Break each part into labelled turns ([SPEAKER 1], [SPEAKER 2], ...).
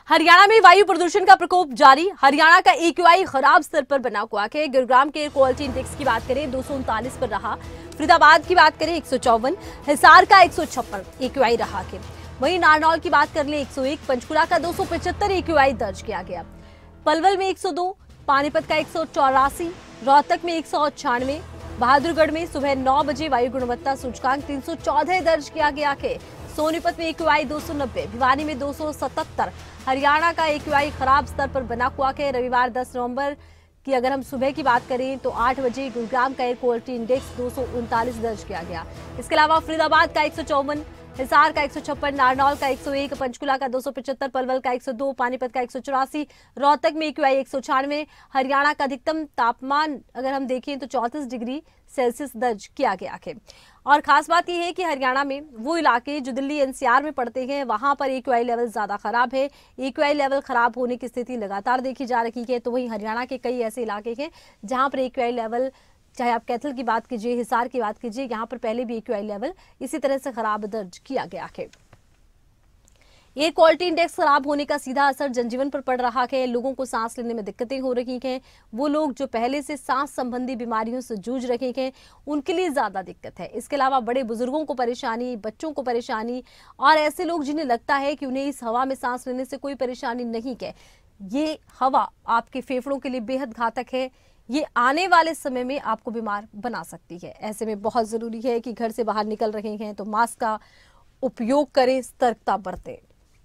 [SPEAKER 1] हरियाणा में वायु प्रदूषण का प्रकोप जारी। हरियाणा का एक्यूआई खराब स्तर पर बना हुआ है। गुरुग्राम के एयर क्वालिटी इंडेक्स की बात करें 239 पर रहा। फरीदाबाद की बात करें 154, हिसार का 156 एक्यूआई रहा है। वहीं नारनौल की बात कर ले 101, पंचकुला का 275 एक्यूआई दर्ज किया गया। पलवल में 102, पानीपत का 184, रोहतक में 196, बहादुरगढ़ में सुबह 9 बजे वायु गुणवत्ता सूचकांक 314 दर्ज किया गया है। सोनीपत में एक्यूआई 290, भिवानी में 277। हरियाणा का एक्यूआई खराब स्तर पर बना हुआ है। रविवार 10 नवंबर की अगर हम सुबह की बात करें तो 8 बजे गुरुग्राम का एयर क्वालिटी इंडेक्स 239 दर्ज किया गया। इसके अलावा फरीदाबाद का 154, हिसार का 156, नारनौल का 101, पंचकुला का 275, पलवल का 102, पानीपत का 184, रोहतक में एक्यूआई 196। हरियाणा का अधिकतम तापमान अगर हम देखें तो 34 डिग्री सेल्सियस दर्ज किया गया है। और खास बात यह है कि हरियाणा में वो इलाके जो दिल्ली एनसीआर में पड़ते हैं वहां पर एक्यूआई लेवल ज्यादा खराब है। एक्यूआई लेवल खराब होने की स्थिति लगातार देखी जा रही है। तो वहीं हरियाणा के कई ऐसे इलाके हैं जहां पर एक्यूआई लेवल, चाहे आप कैथल की बात कीजिए, हिसार की बात कीजिए, यहाँ पर पहले भी एक्यूआई लेवल इसी तरह से खराब दर्ज किया गया है। एयर क्वालिटी इंडेक्स खराब होने का सीधा असर जनजीवन पर पड़ रहा है। लोगों को सांस लेने में दिक्कतें हो रही हैं। वो लोग जो पहले से सांस संबंधी बीमारियों से जूझ रहे हैं उनके लिए ज्यादा दिक्कत है। इसके अलावा बड़े बुजुर्गों को परेशानी, बच्चों को परेशानी, और ऐसे लोग जिन्हें लगता है कि उन्हें इस हवा में सांस लेने से कोई परेशानी नहीं है। ये हवा आपके फेफड़ों के लिए बेहद घातक है। ये आने वाले समय में आपको बीमार बना सकती है। ऐसे में बहुत जरूरी है कि घर से बाहर निकल रहे हैं तो मास्क का उपयोग करें, सतर्कता बरतें।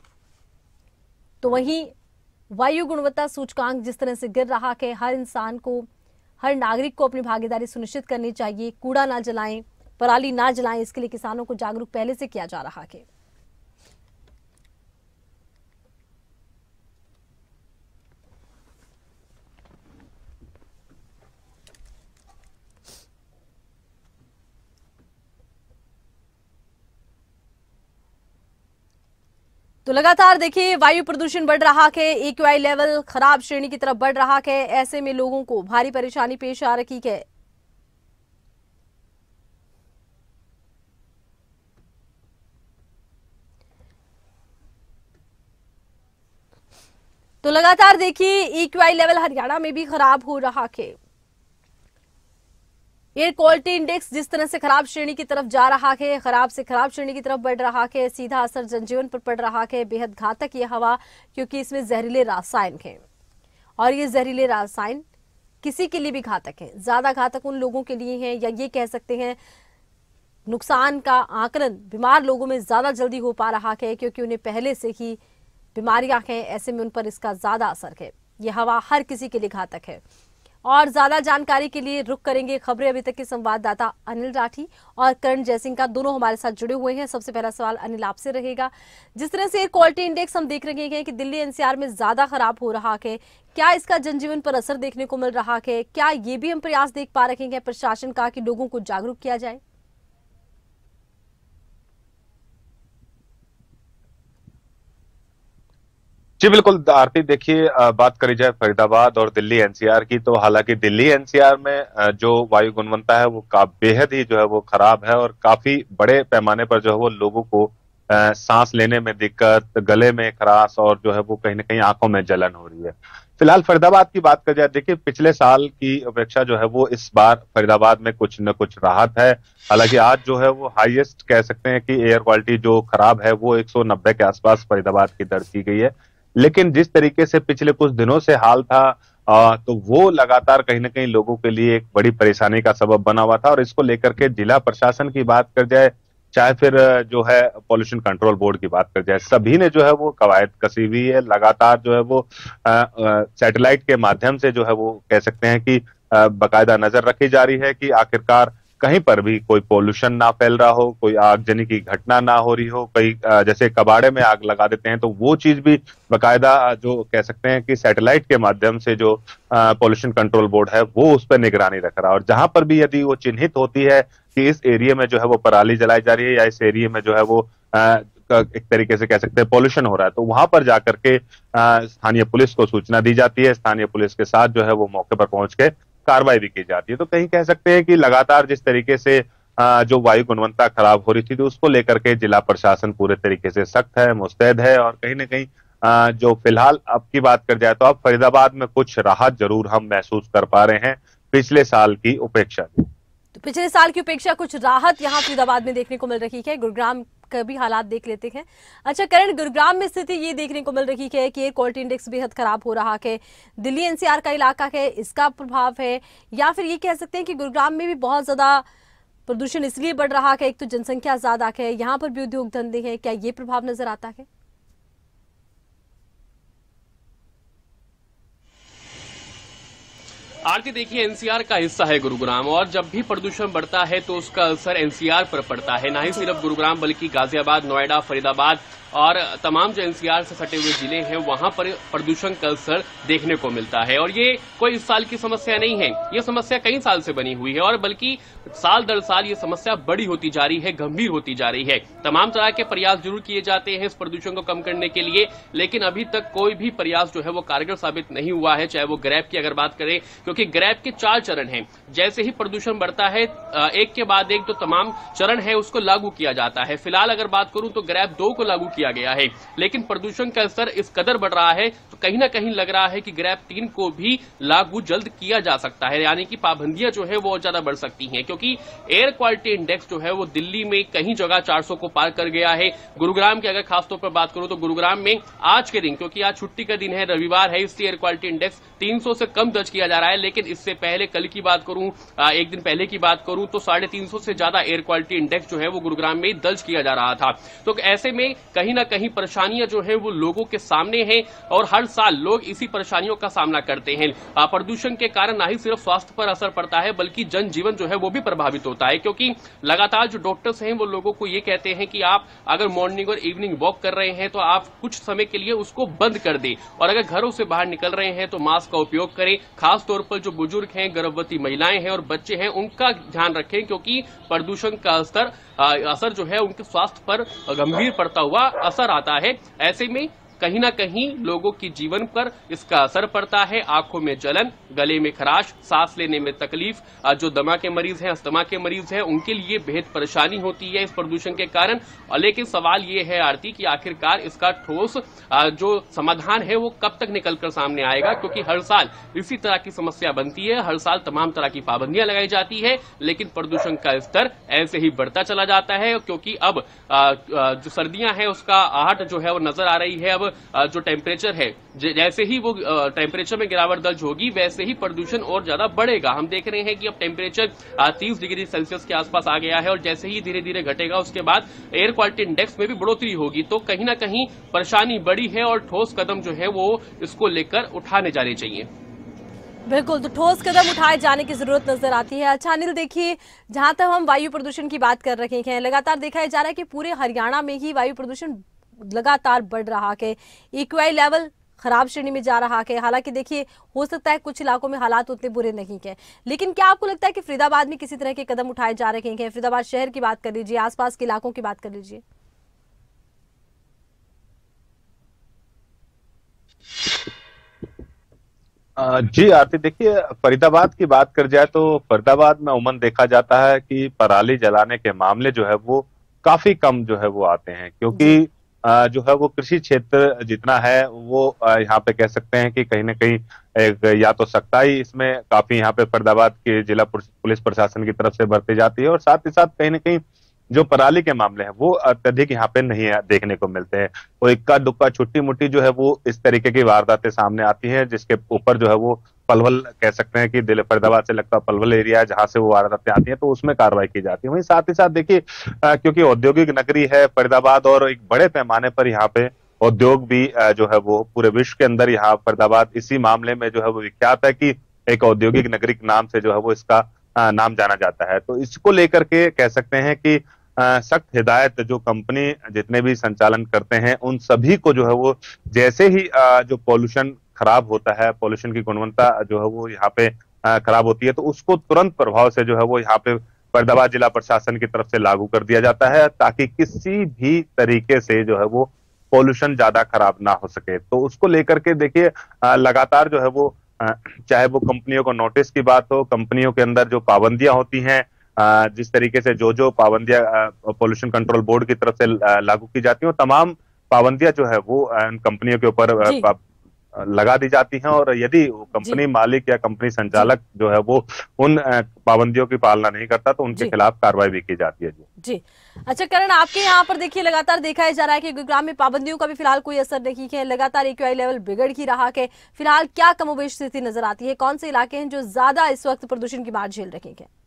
[SPEAKER 1] तो वहीं वायु गुणवत्ता सूचकांक जिस तरह से गिर रहा है, हर इंसान को, हर नागरिक को अपनी भागीदारी सुनिश्चित करनी चाहिए। कूड़ा ना जलाएं, पराली ना जलाएं, इसके लिए किसानों को जागरूक पहले से किया जा रहा है। तो लगातार देखिए वायु प्रदूषण बढ़ रहा है, एक्यूआई लेवल खराब श्रेणी की तरफ बढ़ रहा है। ऐसे में लोगों को भारी परेशानी पेश आ रही है। तो लगातार देखिए एक्यूआई लेवल हरियाणा में भी खराब हो रहा है। एयर क्वालिटी इंडेक्स जिस तरह से खराब श्रेणी की तरफ जा रहा है, खराब से खराब श्रेणी की तरफ बढ़ रहा है, सीधा असर जनजीवन पर पड़ रहा है। बेहद घातक ये हवा, क्योंकि इसमें जहरीले रासायन हैं और ये जहरीले रासायन किसी के लिए भी घातक है। ज्यादा घातक उन लोगों के लिए है, या ये कह सकते हैं नुकसान का आकलन बीमार लोगों में ज्यादा जल्दी हो पा रहा है, क्योंकि उन्हें पहले से ही बीमारियां हैं। ऐसे में उन पर इसका ज्यादा असर है। यह हवा हर किसी के लिए घातक है। और ज्यादा जानकारी के लिए रुक करेंगे खबरें। अभी तक के संवाददाता अनिल राठी और करण जयसिंह का, दोनों हमारे साथ जुड़े हुए हैं। सबसे पहला सवाल अनिल आपसे रहेगा। जिस तरह से एयर क्वालिटी इंडेक्स हम देख रहे हैं कि दिल्ली एनसीआर में ज्यादा खराब हो रहा है, क्या इसका जनजीवन पर असर देखने को मिल रहा है? क्या ये भी हम प्रयास देख पा रहे हैं प्रशासन का कि लोगों को जागरूक किया जाए?
[SPEAKER 2] जी बिल्कुल आरती, देखिए बात करी जाए फरीदाबाद और दिल्ली एनसीआर की, तो हालांकि दिल्ली एनसीआर में जो वायु गुणवत्ता है वो बेहद ही जो है वो खराब है, और काफी बड़े पैमाने पर जो है वो लोगों को सांस लेने में दिक्कत, गले में खराश, और जो है वो कहीं ना कहीं आंखों में जलन हो रही है। फिलहाल फरीदाबाद की बात करी जाए, देखिए पिछले साल की अपेक्षा जो है वो इस बार फरीदाबाद में कुछ न कुछ राहत है। हालांकि आज जो है वो हाईएस्ट कह सकते हैं कि एयर क्वालिटी जो खराब है वो 190 के आसपास फरीदाबाद की दर्ज की गई है। लेकिन जिस तरीके से पिछले कुछ दिनों से हाल था, तो वो लगातार कहीं ना कहीं लोगों के लिए एक बड़ी परेशानी का सबब बना हुआ था। और इसको लेकर के जिला प्रशासन की बात कर जाए, चाहे फिर जो है पॉल्यूशन कंट्रोल बोर्ड की बात कर जाए, सभी ने जो है वो कवायद कसी हुई है। लगातार जो है वो सैटेलाइट के माध्यम से जो है वो कह सकते हैं कि बाकायदा नजर रखी जा रही है कि आखिरकार कहीं पर भी कोई पोल्यूशन ना फैल रहा हो, कोई आगजनी की घटना ना हो रही हो। कई जैसे कबाड़े में आग लगा देते हैं, तो वो चीज भी बाकायदा जो कह सकते हैं कि सैटेलाइट के माध्यम से जो पोल्यूशन कंट्रोल बोर्ड है वो उस पर निगरानी रख रहा है। और जहां पर भी यदि वो चिन्हित होती है कि इस एरिया में जो है वो पराली जलाई जा रही है, या इस एरिया में जो है वो एक तरीके से कह सकते हैं पोल्यूशन हो रहा है, तो वहां पर जाकर के स्थानीय पुलिस को सूचना दी जाती है। स्थानीय पुलिस के साथ जो है वो मौके पर पहुंच के कार्रवाई भी की जाती है। तो कहीं कह सकते हैं कि लगातार जिस तरीके से जो वायु गुणवत्ता खराब हो रही थी, तो उसको लेकर के जिला प्रशासन पूरे तरीके से सख्त है, मुस्तैद है, और कहीं ना कहीं जो फिलहाल अब की बात कर जाए तो अब फरीदाबाद में कुछ राहत जरूर हम महसूस कर पा रहे हैं पिछले साल की उपेक्षा।
[SPEAKER 1] तो पिछले साल की उपेक्षा कुछ राहत यहाँ फरीदाबाद में देखने को मिल रही है। गुरुग्राम का भी हालात देख लेते हैं। अच्छा करण, गुरुग्राम में स्थिति ये देखने को मिल रही है कि एयर क्वालिटी इंडेक्स बेहद खराब हो रहा है। दिल्ली एनसीआर का इलाका है, इसका प्रभाव है, या फिर ये कह सकते हैं कि गुरुग्राम में भी बहुत ज्यादा प्रदूषण इसलिए बढ़ रहा है, एक तो जनसंख्या ज्यादा है, यहाँ पर भी उद्योग धंधे हैं, क्या ये प्रभाव नजर आता है?
[SPEAKER 3] आरती, देखिए एनसीआर का हिस्सा है गुरुग्राम, और जब भी प्रदूषण बढ़ता है तो उसका असर एनसीआर पर पड़ता है। ना ही सिर्फ गुरुग्राम बल्कि गाजियाबाद, नोएडा, फरीदाबाद और तमाम जो एनसीआर से सटे हुए जिले हैं वहां पर प्रदूषण का असर देखने को मिलता है। और ये कोई इस साल की समस्या नहीं है, ये समस्या कई साल से बनी हुई है और बल्कि साल दर साल ये समस्या बड़ी होती जा रही है, गंभीर होती जा रही है। तमाम तरह के प्रयास जरूर किए जाते हैं इस प्रदूषण को कम करने के लिए, लेकिन अभी तक कोई भी प्रयास जो है वो कारगर साबित नहीं हुआ है। चाहे वो ग्रैब की अगर बात करें, क्योंकि ग्रैब के 4 चरण हैं। जैसे ही प्रदूषण बढ़ता है एक के बाद एक जो तमाम चरण है उसको लागू किया जाता है। फिलहाल अगर बात करूं तो ग्रैब 2 को लागू किया गया है, लेकिन प्रदूषण का स्तर इस कदर बढ़ रहा है तो कहीं ना कहीं लग रहा है कि ग्रैब 3 को भी लागू जल्द किया जा सकता है, यानी कि पाबंदियां जो है वो और ज्यादा बढ़ सकती हैं। क्योंकि एयर क्वालिटी इंडेक्स जो है वो दिल्ली में कहीं जगह 400 को पार कर गया है। गुरुग्राम की अगर खासतौर पर बात करूं तो गुरुग्राम में आज के दिन, क्योंकि आज छुट्टी का दिन है, रविवार है, इसलिए एयर क्वालिटी इंडेक्स 300 से कम दर्ज किया जा रहा है। लेकिन इससे पहले कल की बात करूं, एक दिन पहले की बात करूं तो 350 से ज्यादा एयर क्वालिटी इंडेक्स जो है वो गुरुग्राम में दर्ज किया जा रहा था। तो ऐसे में कहीं ना कहीं परेशानियां जो है वो लोगों के सामने हैं और हर साल लोग इसी परेशानियों का सामना करते हैं। प्रदूषण के कारण ना ही सिर्फ स्वास्थ्य पर असर पड़ता है बल्कि जनजीवन जो है वो भी प्रभावित होता है। क्योंकि लगातार जो डॉक्टर्स हैं वो लोगों को ये कहते हैं कि आप अगर मॉर्निंग और इवनिंग वॉक कर रहे हैं तो आप कुछ समय के लिए उसको बंद कर दें, और अगर घरों से बाहर निकल रहे हैं तो मास्क का उपयोग करें। खास तौर पर जो बुजुर्ग हैं, गर्भवती महिलाएं हैं और बच्चे हैं, उनका ध्यान रखें, क्योंकि प्रदूषण का असर जो है उनके स्वास्थ्य पर गंभीर पड़ता हुआ असर आता है। ऐसे में कहीं ना कहीं लोगों की जीवन पर इसका असर पड़ता है। आंखों में जलन, गले में खराश, सांस लेने में तकलीफ, जो दमा के मरीज हैं, अस्थमा के मरीज हैं, उनके लिए बेहद परेशानी होती है इस प्रदूषण के कारण। लेकिन सवाल ये है आरती कि आखिरकार इसका ठोस जो समाधान है वो कब तक निकलकर सामने आएगा, क्योंकि हर साल इसी तरह की समस्या बनती है, हर साल तमाम तरह की पाबंदियां लगाई जाती है, लेकिन प्रदूषण का स्तर ऐसे ही बढ़ता चला जाता है। क्योंकि अब जो सर्दियां हैं उसका आहट जो है वो नजर आ रही है। अब जो टेम्परेचर है, जैसे ही वो टेम्परेचर में गिरावट दर्ज होगी वैसे ही प्रदूषण और ज्यादा बढ़ेगा। हम देख रहे हैं कि अब टेम्परेचर 30 डिग्री सेल्सियस के आसपास आ गया है और जैसे ही धीरे धीरे घटेगा उसके बाद एयर क्वालिटी इंडेक्स में भी बढ़ोतरी होगी। तो कहीं ना कहीं परेशानी बड़ी है और ठोस कदम जो है वो इसको लेकर उठाने जाने चाहिए।
[SPEAKER 1] बिल्कुल, तो ठोस कदम उठाए जाने की जरूरत नजर आती है। अच्छा अनिल, देखिए जहां तक हम वायु प्रदूषण की बात कर रहे हैं, लगातार देखा जा रहा है कि पूरे हरियाणा में ही वायु प्रदूषण लगातार बढ़ रहा है, एक्यूआई लेवल खराब श्रेणी में जा रहा है। हालांकि देखिए हो सकता है कुछ इलाकों में हालात उतने बुरे नहीं है, लेकिन क्या आपको लगता है कि फरीदाबाद में किसी तरह के कदम उठाए जा रहे हैं? फरीदाबाद शहर की बात कर लीजिए, आसपास के इलाकों की बात कर लीजिए।
[SPEAKER 2] जी आरती, देखिए फरीदाबाद की बात कर जाए तो फरीदाबाद में उमूमन देखा जाता है कि पराली जलाने के मामले जो है वो काफी कम जो है वो आते हैं, क्योंकि जो है वो कृषि क्षेत्र जितना है वो यहाँ पे कह सकते हैं कि कहीं ना कहीं एक या तो सख्ताई इसमें काफी यहाँ पे फरीदाबाद के जिला पुलिस प्रशासन की तरफ से बरती जाती है, और साथ ही साथ कहीं ना कहीं जो पराली के मामले हैं वो अत्यधिक यहाँ पे नहीं देखने को मिलते हैं। वो इक्का दुक्का छुट्टी मुट्टी जो है वो इस तरीके की वारदातें सामने आती हैं, जिसके ऊपर जो है वो पलवल कह सकते हैं कि दिल्ली फरीदाबाद से लगता पलवल एरिया है जहां से वो वारदातें आती हैं, तो उसमें कार्रवाई की जाती है। वहीं साथ ही साथ देखिए क्योंकि औद्योगिक नगरी है फरीदाबाद और एक बड़े पैमाने पर यहाँ पे उद्योग भी जो है वो पूरे विश्व के अंदर यहाँ फरीदाबाद इसी मामले में जो है वो विख्यात है कि एक औद्योगिक नगरी के नाम से जो है वो इसका नाम जाना जाता है। तो इसको लेकर के कह सकते हैं कि सख्त हिदायत जो कंपनी जितने भी संचालन करते हैं उन सभी को जो है वो जैसे ही जो पॉल्यूशन खराब होता है, पॉल्यूशन की गुणवत्ता जो है वो यहाँ पे खराब होती है, तो उसको तुरंत प्रभाव से जो है वो यहाँ पे फरीदाबाद जिला प्रशासन की तरफ से लागू कर दिया जाता है, ताकि किसी भी तरीके से जो है वो पॉल्यूशन ज्यादा खराब ना हो सके। तो उसको लेकर के देखिए लगातार जो है वो चाहे वो कंपनियों को नोटिस की बात हो, कंपनियों के अंदर जो पाबंदियां होती हैं, जिस तरीके से जो पाबंदियां पोल्यूशन कंट्रोल बोर्ड की तरफ से लागू की जाती हैं, तमाम पाबंदियां जो है वो कंपनियों के ऊपर
[SPEAKER 1] जी
[SPEAKER 2] लगा दी जाती हैं, और यदि कंपनी मालिक या कंपनी संचालक जो है वो उन पाबंदियों की पालना नहीं करता तो उनके खिलाफ कार्रवाई भी की जाती है।
[SPEAKER 1] जी अच्छा करण, आपके यहाँ पर देखिए लगातार देखा जा रहा है कि गुरुग्राम में पाबंदियों का भी फिलहाल कोई असर नहीं है, लगातार एक्यूआई लेवल बिगड़ ही रहा है। फिलहाल क्या कमोबेश स्थिति नजर आती है, कौन से इलाके हैं जो ज्यादा इस वक्त प्रदूषण की मार झेल रहे हैं?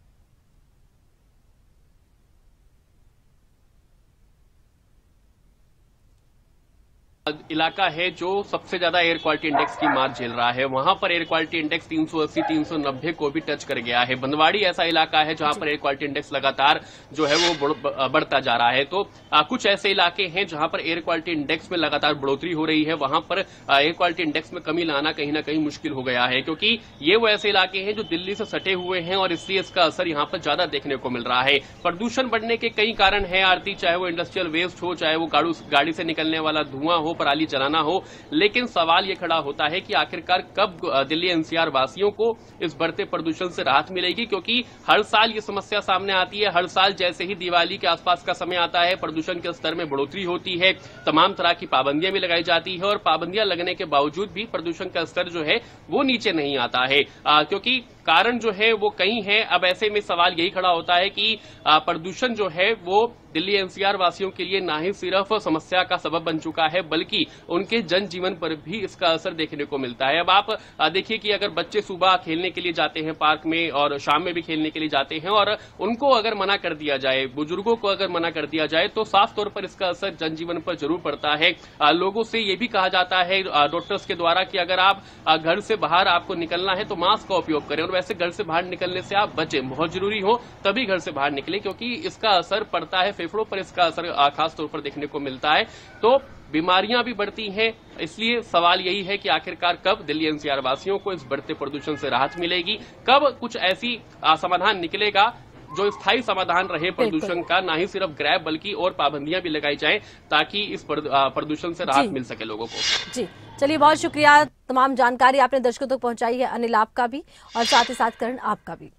[SPEAKER 3] इलाका है जो सबसे ज्यादा एयर क्वालिटी इंडेक्स की मार झेल रहा है, वहां पर एयर क्वालिटी इंडेक्स 380 390 को भी टच कर गया है। बंदवाड़ी ऐसा इलाका है जहां पर एयर क्वालिटी इंडेक्स लगातार जो है वो बढ़ता जा रहा है। तो कुछ ऐसे इलाके हैं जहां पर एयर क्वालिटी इंडेक्स में लगातार बढ़ोतरी हो रही है, वहां पर एयर क्वालिटी इंडेक्स में कमी लाना कहीं ना कहीं मुश्किल हो गया है, क्योंकि ये वो ऐसे इलाके हैं जो दिल्ली से सटे हुए हैं और इसलिए इसका असर यहां पर ज्यादा देखने को मिल रहा है। प्रदूषण बढ़ने के कई कारण है आरती, चाहे वो इंडस्ट्रियल वेस्ट हो, चाहे वो गाड़ी से निकलने वाला धुआं हो, पराली जलाना हो, लेकिन सवाल यह खड़ा होता है कि आखिरकार कब दिल्ली एनसीआर वासियों को इस बढ़ते प्रदूषण से राहत मिलेगी, क्योंकि हर साल ये समस्या सामने आती है। हर साल जैसे ही दिवाली के आसपास का समय आता है प्रदूषण के स्तर में बढ़ोतरी होती है, तमाम तरह की पाबंदियां भी लगाई जाती है और पाबंदियां लगने के बावजूद भी प्रदूषण का स्तर जो है वो नीचे नहीं आता है, क्योंकि कारण जो है वो कई है। अब ऐसे में सवाल यही खड़ा होता है कि प्रदूषण जो है वो दिल्ली एनसीआर वासियों के लिए ना ही सिर्फ समस्या का सबब बन चुका है बल्कि उनके जनजीवन पर भी इसका असर देखने को मिलता है। अब आप देखिए कि अगर बच्चे सुबह खेलने के लिए जाते हैं पार्क में और शाम में भी खेलने के लिए जाते हैं और उनको अगर मना कर दिया जाए, बुजुर्गों को अगर मना कर दिया जाए तो साफ तौर पर इसका असर जनजीवन पर जरूर पड़ता है। लोगों से ये भी कहा जाता है डॉक्टर्स के द्वारा कि अगर आप घर से बाहर आपको निकलना है तो मास्क का उपयोग करें और वैसे घर से बाहर निकलने से आप बचें, बहुत जरूरी हो तभी घर से बाहर निकले, क्योंकि इसका असर पड़ता है फेफड़ों पर, इसका असर खास तौर पर देखने को मिलता है। तो बीमारियां भी बढ़ती हैं, इसलिए सवाल यही है कि आखिरकार कब दिल्ली एनसीआर वासियों को इस बढ़ते प्रदूषण से राहत मिलेगी, कब कुछ ऐसी समाधान निकलेगा जो स्थायी समाधान रहे प्रदूषण का, ना ही सिर्फ ग्रैब बल्कि और पाबंदियां भी लगाई जाएं ताकि इस प्रदूषण से राहत मिल सके लोगों को।
[SPEAKER 1] जी चलिए, बहुत शुक्रिया, तमाम जानकारी आपने दर्शकों तक पहुंचाई है, अनिल आपका भी और साथ ही साथ करण आपका भी।